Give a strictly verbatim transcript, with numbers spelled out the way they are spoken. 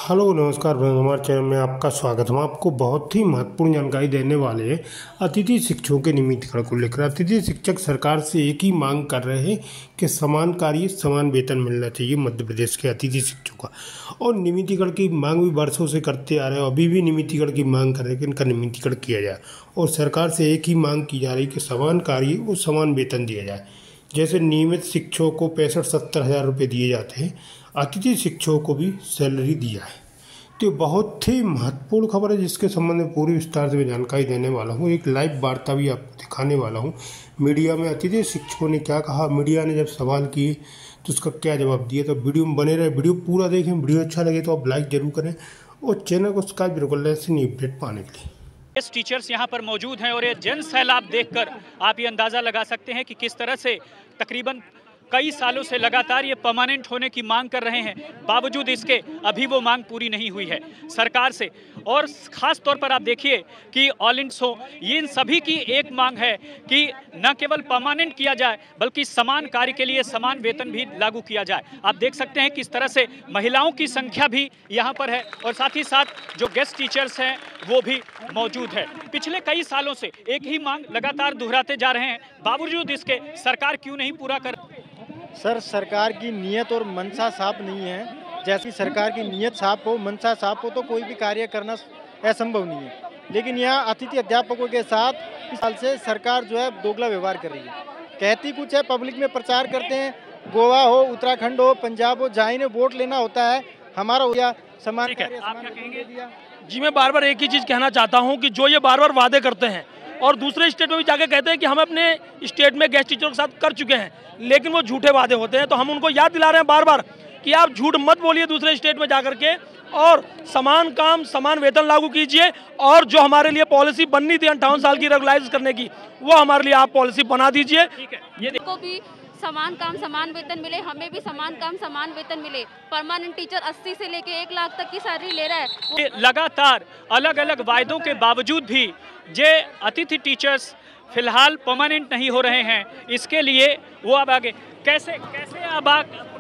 Hello नमस्कार friends, हमारे channel में आपका स्वागत है। हम आपको बहुत ही महत्वपूर्ण जानकारी देने वाले हैं अतिथि शिक्षकों के नियमितीकरण को लेकर। अतिथि शिक्षक सरकार से एक ही मांग कर रहे हैं कि समान कार्य समान वेतन मिलना चाहिए मध्य प्रदेश के अतिथि शिक्षकों का। और नियमितीकरण की मांग भी वर्षों से करते आ रहे हैं, अभी भी नियमितीकरण की मांग कर रहे हैं कि इनका नियमितीकरण किया जाए। और सरकार से एक ही मांग की जा रही है कि समान कार्य और समान वेतन दिया जाए। जैसे नियमित शिक्षकों को पैंसठ सत्तर हज़ार रुपये दिए जाते हैं, अतिथि शिक्षकों को भी सैलरी दिया है। तो बहुत ही महत्वपूर्ण खबर है जिसके संबंध में पूरी विस्तार से मैं जानकारी देने वाला हूँ। एक लाइव वार्ता भी आपको दिखाने वाला हूँ। मीडिया में अतिथि शिक्षकों ने क्या कहा, मीडिया ने जब सवाल किए तो उसका क्या जवाब दिया। तो वीडियो में बने रहे, वीडियो पूरा देखें। वीडियो अच्छा लगे तो आप लाइक जरूर करें और चैनल को सब्सक्राइब जरूर कर ऐसे नहीं अपडेट पाने के लिए। इस टीचर्स यहाँ पर मौजूद हैं और ये जन सैलाब देखकर आप ये अंदाज़ा लगा सकते हैं कि किस तरह से तकरीबन कई सालों से लगातार ये परमानेंट होने की मांग कर रहे हैं, बावजूद इसके अभी वो मांग पूरी नहीं हुई है सरकार से। और ख़ास तौर पर आप देखिए कि ऑल इंडिया हो, ये इन सभी की एक मांग है कि न केवल परमानेंट किया जाए बल्कि समान कार्य के लिए समान वेतन भी लागू किया जाए। आप देख सकते हैं किस तरह से महिलाओं की संख्या भी यहाँ पर है और साथ ही साथ जो गेस्ट टीचर्स हैं वो भी मौजूद है। पिछले कई सालों से एक ही मांग लगातार दोहराते जा रहे हैं, बावजूद इसके सरकार क्यों नहीं पूरा कर। सर, सरकार की नीयत और मंशा साफ नहीं है। जैसी सरकार की नीयत साफ हो, मंशा साफ हो तो कोई भी कार्य करना असंभव नहीं है। लेकिन यहाँ अतिथि अध्यापकों के साथ इस साल से सरकार जो है दोगला व्यवहार कर रही है। कहती कुछ है, पब्लिक में प्रचार करते हैं। गोवा हो, उत्तराखंड हो, पंजाब हो, जहाँ इन्हें वोट लेना होता है हमारा हो गया समान कार्य समान वेतन दिया। जी, मैं बार बार एक ही चीज़ कहना चाहता हूँ कि जो ये बार बार वादे करते हैं और दूसरे स्टेट में भी जाके कहते हैं कि हम अपने स्टेट में गेस्ट टीचरों के साथ कर चुके हैं, लेकिन वो झूठे वादे होते हैं। तो हम उनको याद दिला रहे हैं बार बार कि आप झूठ मत बोलिए दूसरे स्टेट में जाकर के, और समान काम समान वेतन लागू कीजिए। और जो हमारे लिए पॉलिसी बननी थी अंठावन साल की रेगुलाइज करने की, वो हमारे लिए आप पॉलिसी बना दीजिए। ये को भी समान काम समान वेतन मिले, हमें भी समान काम समान वेतन मिले। परमानेंट टीचर अस्सी से लेके एक लाख तक की सैलरी ले रहा है। लगातार अलग अलग वायदों के बावजूद भी जे अतिथि टीचर्स फिलहाल परमानेंट नहीं हो रहे हैं, इसके लिए वो अब आगे कैसे कैसे अब